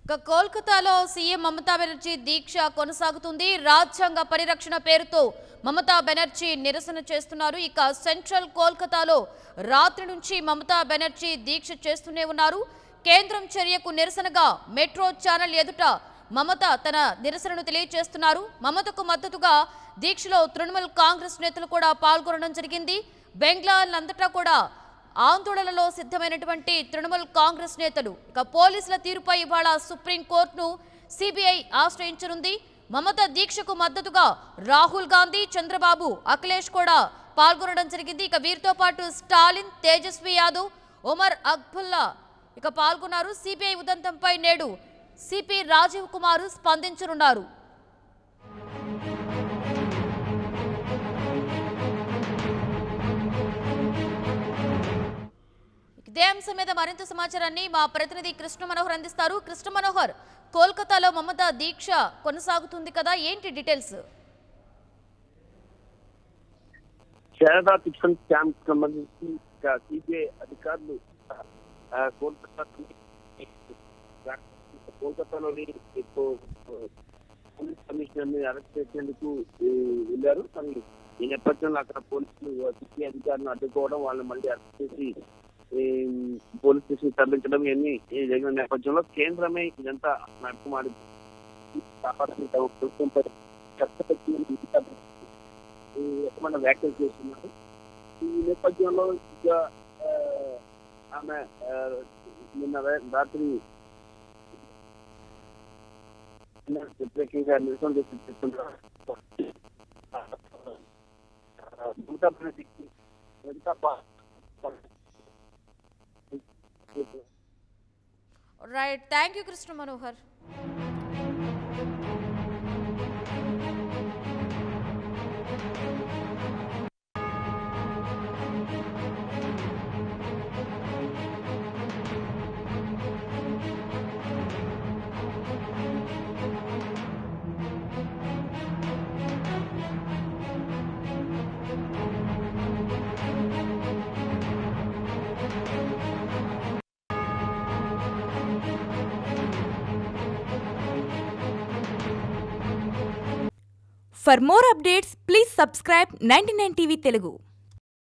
కోల్కతాలో సీఎం మమతా బెనర్జీ దీక్ష కొనసాగుతుంది. రాజ్యాంగ పరిరక్షణ పేరుతో మమతా బెనర్జీ నిరసన చేస్తున్నారు. ఇక సెంట్రల్ కోల్కతాలో రాత్రి నుంచి మమతా బెనర్జీ దీక్ష చేస్తూనే ఉన్నారు. కేంద్రం చర్యకు నిరసనగా మెట్రో ఛానల్ ఎదుట మమత తన నిరసనను తెలియజేస్తున్నారు. మమతకు మద్దతుగా దీక్షలో తృణమూల్ కాంగ్రెస్ నేతలు కూడా పాల్గొనడం జరిగింది. బెంగాల్ అంతటా కూడా ఆందోళనలో సిద్ధమైనటువంటి తృణమూల్ కాంగ్రెస్ నేతలు ఇక పోలీసుల తీరుపై ఇవాళ సుప్రీంకోర్టును సిబిఐ ఆశ్రయించనుంది. మమత దీక్షకు మద్దతుగా రాహుల్ గాంధీ, చంద్రబాబు, అఖిలేష్ కూడా పాల్గొనడం జరిగింది. ఇక వీరితో పాటు స్టాలిన్, తేజస్వి యాదవ్, ఒమర్ అక్బుల్లా ఇక పాల్గొన్నారు. సిబిఐ ఉదంతంపై నేడు సిపి రాజీవ్ కుమార్ స్పందించనున్నారు. ఇదే అంశం మీద మరింత సమాచారాన్ని మా ప్రతినిధి కృష్ణ మనోహర్ అందిస్తారు. కృష్ణ మనోహర్, కోల్కతాలో మమతా దీక్ష కొనసాగుతుంది కదా, ఏంటి డీటెయిల్స్? శారదా చిట్ఫండ్ స్కామ్ సంబంధించి సిబిఐ అధికారులు కోల్కతాలోని పోలీస్ కమిషనర్ ని అరెస్ట్ చేసేందుకు వెళ్ళారు. కానీ ఈ నేపథ్యంలో అక్కడ పోలీసులు సిబిఐ అధికారులను అడ్డుకోవడం, వాళ్ళని మళ్ళీ అరెస్ట్ చేసి పోలీస్ స్టేషన్ తరలించడం ఇవన్నీ జరిగిన నేపథ్యంలో కేంద్రమే ఇదంతా నడుపుమాడి ప్రభుత్వంపై రకమైన వ్యాఖ్యలు చేస్తున్నారు. ఈ నేపథ్యంలో ఇక ఆమె నిన్న రాత్రి వ్యతిరేకంగా నిరసన చేస్తున్నారు. Right, thank you Krishna Manohar. For more updates, please subscribe 99TV Telugu.